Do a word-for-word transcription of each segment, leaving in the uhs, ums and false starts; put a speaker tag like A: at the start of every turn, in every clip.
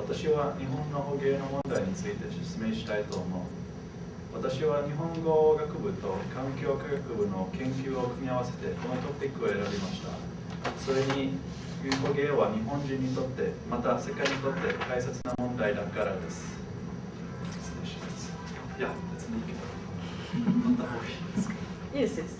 A: 私は日本の捕鯨の問題について説明したいと思う。私は日本語学部と環境科学部の研究を組み合わせてこのトピックを選びました。それに、捕鯨は日本人にとって、また世界にとって大切な問題だからです。失礼します。いや、別にいいけど、乗った方がいいですか？
B: いいですよ、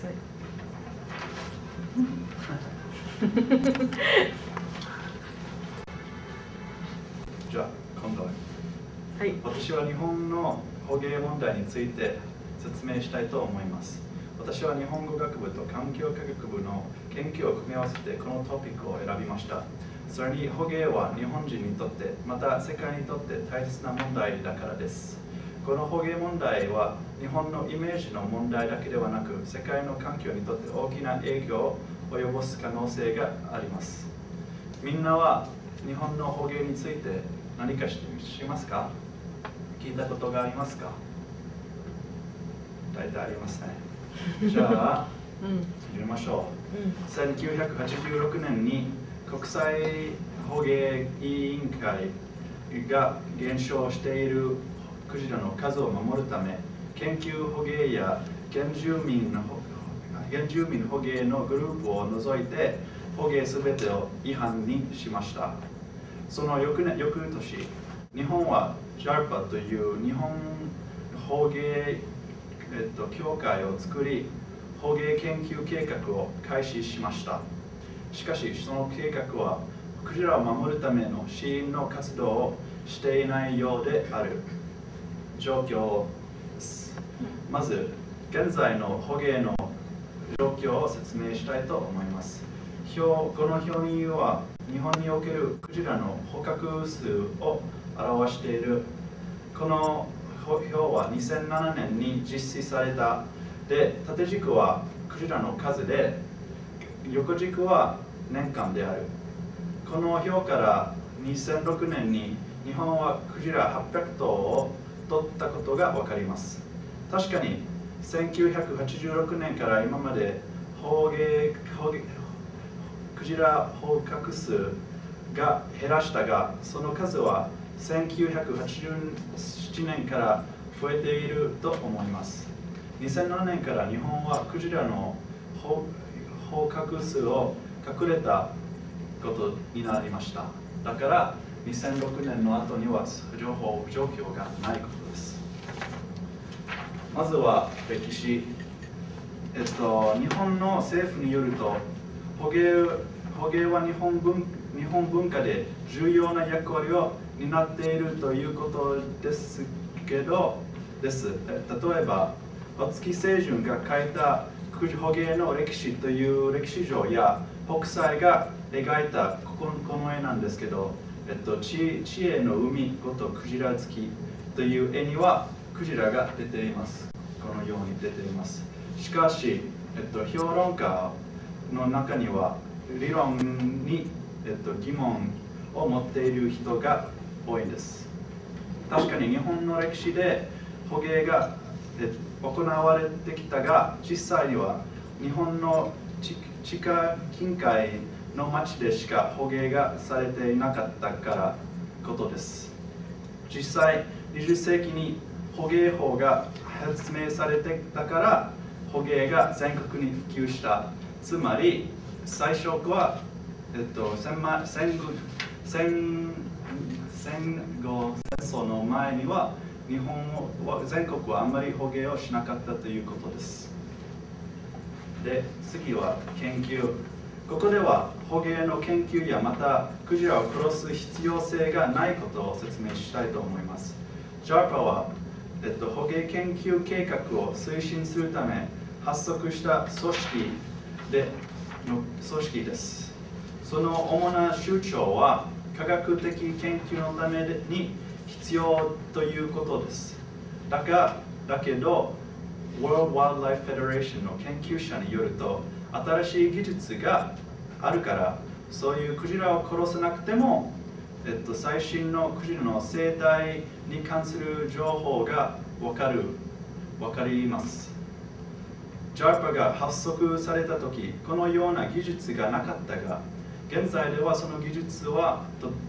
A: じゃあ、今度は。
B: はい。
A: 私は日本の捕鯨問題について説明したいと思います。私は日本語学部と環境科学部の研究を組み合わせてこのトピックを選びました。それに捕鯨は日本人にとって、また世界にとって大切な問題だからです。この捕鯨問題は日本のイメージの問題だけではなく、世界の環境にとって大きな影響を及ぼす可能性があります。みんなは日本の捕鯨について何か知りますか？聞いたことがありますか？大体ありますね。じゃあ、うん、入れましょう。うん、せんきゅうひゃくはちじゅうろくねんに国際捕鯨委員会が減少しているクジラの数を守るため、研究捕鯨や原住民の原住民捕鯨のグループを除いて捕鯨すべてを違反にしました。その翌年、翌年、日本は ジャルパ という日本捕鯨、えっと、協会を作り、捕鯨研究計画を開始しました。しかし、その計画はクジラを守るための支援の活動をしていないようである状況です。まず、現在の捕鯨の状況を説明したいと思います。表この表には日本におけるクジラの捕獲数を表している。この表はにせんななねんに実施された。で、縦軸はクジラの数で、横軸は年間である。この表からにせんろくねんに日本はクジラはっぴゃくとうを取ったことがわかります。確かにせんきゅうひゃくはちじゅうろくねんから今まで捕鯨捕鯨クジラ捕獲数が減らしたが、その数はせんきゅうひゃくはちじゅうななねんから増えていると思います。にせんななねんから日本はクジラの捕獲数を隠れたことになりました。だからにせんろくねんの後には情報状況がないことです。まずは歴史。えっと、日本の政府によると、捕鯨、捕鯨は日本文、日本文化で重要な役割を担っているということですけど、です。例えば、松木清純が書いた捕鯨の歴史という歴史上や北斎が描いたこの、この絵なんですけど、えっと、知恵の海ごとクジラ好きという絵にはクジラが出ています。このように出ています。しかし、えっと、評論家の中には理論に、えっと、疑問を持っている人が多いです。確かに日本の歴史で捕鯨が行われてきたが、実際には日本の地下近海の町でしか捕鯨がされていなかったからことです。実際、にじゅっせいきに捕鯨法が発明されてたから捕鯨が全国に普及した。つまり、最初は、えっと、戦後戦後戦争の前には日本は全国はあんまり捕鯨をしなかったということです。で、次は研究。ここでは捕鯨の研究やまたクジラを殺す必要性がないことを説明したいと思います。ジャルパ は、えっと、捕鯨研究計画を推進するため発足した組織での組織です。その主な主張は科学的研究のために必要ということです。だが、だけど、World Wildlife Federation の研究者によると、新しい技術があるから、そういうクジラを殺さなくても、えっと、最新のクジラの生態に関する情報が分かる、分かります。ジャルパ が発足されたとき、このような技術がなかったが、現在ではその技術はと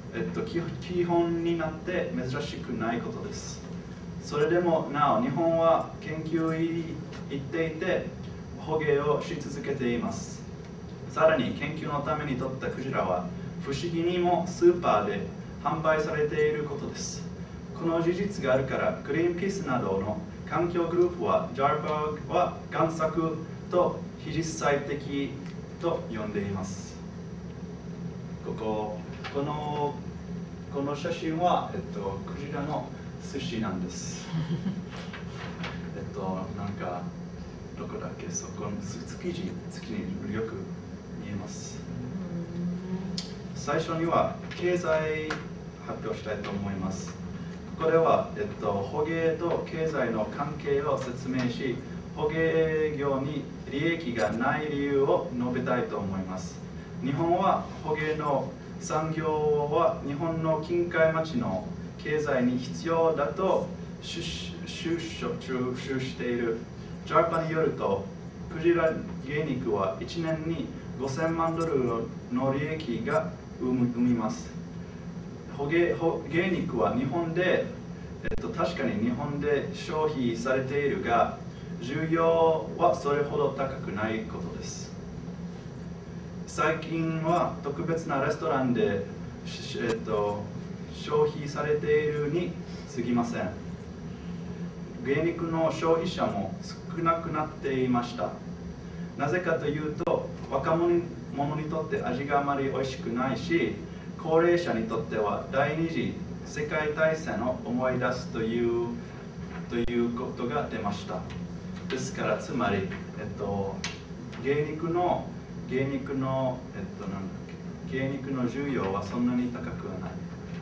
A: えっと、基本になって珍しくないことです。それでもなお日本は研究に行っていて捕鯨をし続けています。さらに研究のために取ったクジラは不思議にもスーパーで販売されていることです。この事実があるからグリーンピースなどの環境グループは ジャルパ は贋作と非実際的と呼んでいます。こここのこの写真は、えっと、クジラの寿司なんです。えっと、なんか、どこだっけ、そこの築地、月によく見えます。最初には経済発表したいと思います。これは、えっと、捕鯨と経済の関係を説明し、捕鯨業に利益がない理由を述べたいと思います。日本は捕鯨の産業は日本の近海町の経済に必要だと収集している。ジャルパによると、クジラ芸肉はいちねんにごせんまんドルの利益が生みます。捕鯨芸肉は日本で、えっと、確かに日本で消費されているが、需要はそれほど高くないことです。最近は特別なレストランで、えっと、消費されているに過ぎません。芸肉の消費者も少なくなっていました。なぜかというと、若者にとって味があまり美味しくないし、高齢者にとっては第二次世界大戦を思い出すというということが出ました。ですから、つまり、えっと、芸肉の芸肉の、えっと、なんだっけ、芸肉の需要はそんなに高くはない。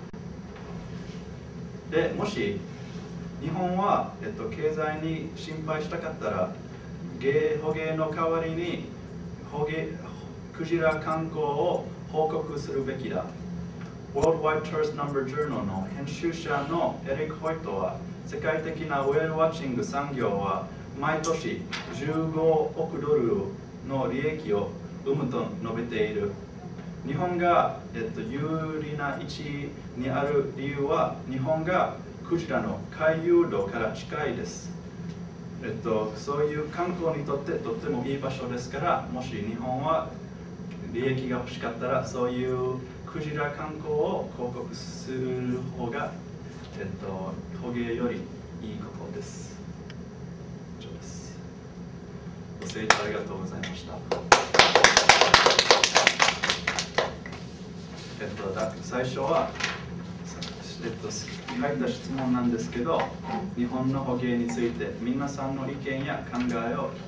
A: で、もし日本は、えっと、経済に心配したかったら、芸捕鯨の代わりに捕鯨クジラ観光を報告するべきだ。World Wide Tourist Number Journal の編集者のエリック・ホイトは、世界的なウェルワッチング産業は毎年じゅうごおくドルの利益を生むと述べている。日本が、えっと、有利な位置にある理由は、日本がクジラの回遊路から近いです。えっと、そういう観光にとってとってもいい場所ですから、もし日本は利益が欲しかったら、そういうクジラ観光を広告する方が、えっと、捕鯨よりいいことです。以上です。ご清聴ありがとうございました。えっと、だ最初は、えっと、書いた質問なんですけど、日本の捕鯨について皆さんの意見や考えを聞きたいと思います。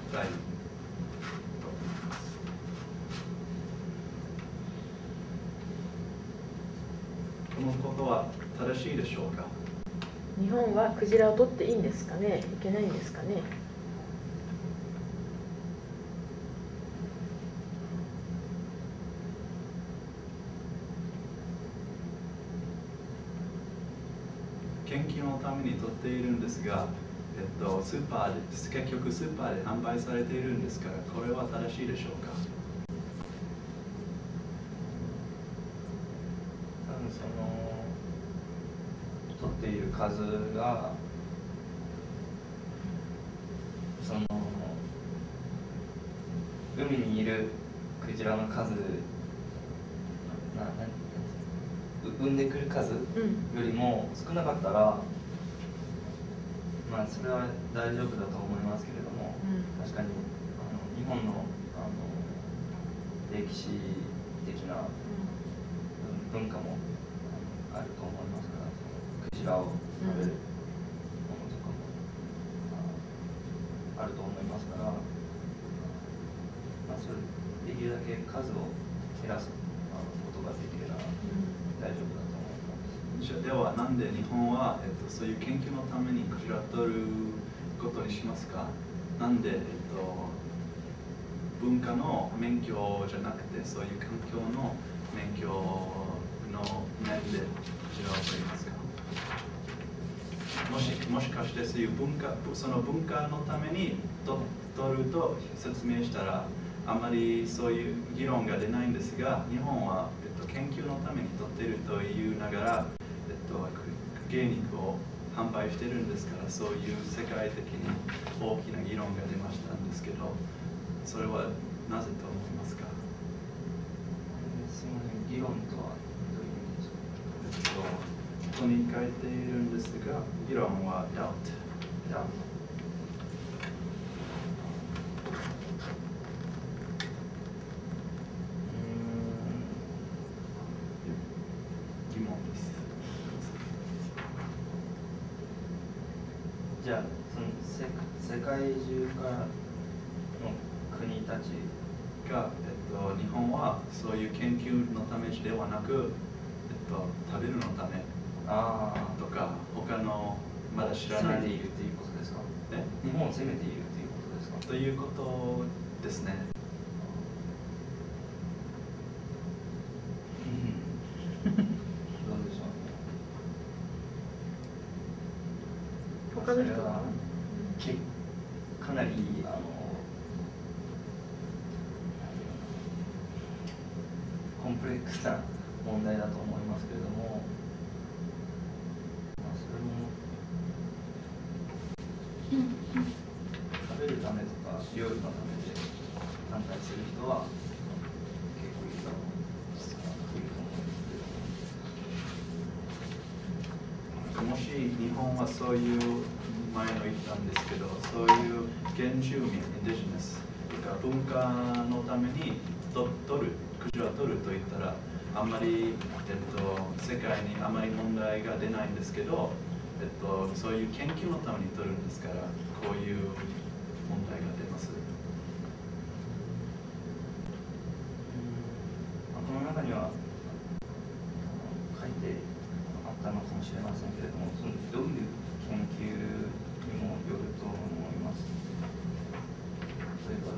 A: このことは正しいでしょうか？
B: 日本はクジラを取っていいんですかね、いけないんですかね。
A: 研究のために取っているんですが、えっと、スーパーで結局スーパーで販売されているんですから、これは正しいでしょうか？
C: 多分その取っている数がその海にいるクジラの数なな産んでくる数よりも少なかったら、まあそれは大丈夫だと思いますけれども、うん、確かにあの日本の、あの歴史的な文化もあると思いますから、クジラを食べるものとかも、うん、あると思いますから、まあ、それできるだけ数を減らすことができれば大丈夫だと思います。
A: じゃあではなんで日本は、えっと、そういう研究のためにクジラを取ることにしますか？なんで、えっと、文化の免許じゃなくてそういう環境の免許の面でクジラを取りますか？もし、もしかしてそういう文化、その文化のためにと取ると説明したらあまりそういう議論が出ないんですが、日本は、えっと、研究のために取っているというながら、えっと、芸肉を販売してるんですから、そういう世界的に大きな議論が出ましたんですけど、それはなぜと思いますか？
C: すみません、議論とはどういう意味ですか？
A: えっと、ここに書いているんですが、議論は doubt。
C: doubt。
A: 疑問です。
C: じゃあその世世界中からの国たち
A: が、えっと、日本はそういう研究のためではなく、えっと、食べるのためとか他のまだ知らない
C: 攻めているということですか？
A: え
C: 日本を攻めているということですか？
A: ということですね。
C: どうでしょうね。
B: 他の人は
C: けかなりあのコンプレックスな問題だと思いますけれども、まあ、それも食べるためとか料理のためで反対する人は結構いるだろういると思うんですけども。
A: もし日本はそういう前の言ったんですけど、そういう原住民、インディジネスとか文化のためにと取る、クジラを取ると言ったら、あんまり、えっと、世界にあまり問題が出ないんですけど、えっと、そういう研究のために取るんですから、こういう問題が出ます。
C: この中には書いてあったのかもしれませんけれども、そのどういう研究にもよると思います。例えば、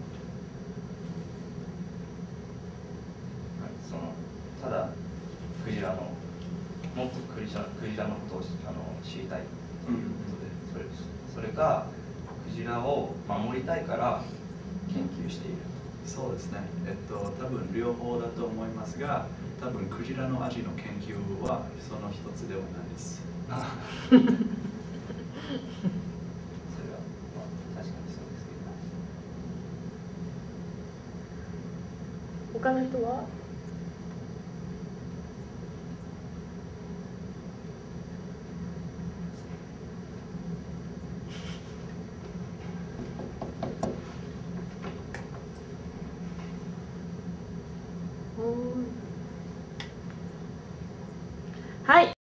C: そのただクジラのもっとクジラクジラのことをあの知りたいということで、うん、それそれがクジラを守りたいから研究している。
A: そうですね。えっと多分両方だと思いますが、多分クジラの味の研究はその一つではないです。
C: それは、まあ、確かにそうですけど。
B: 他の人ははい。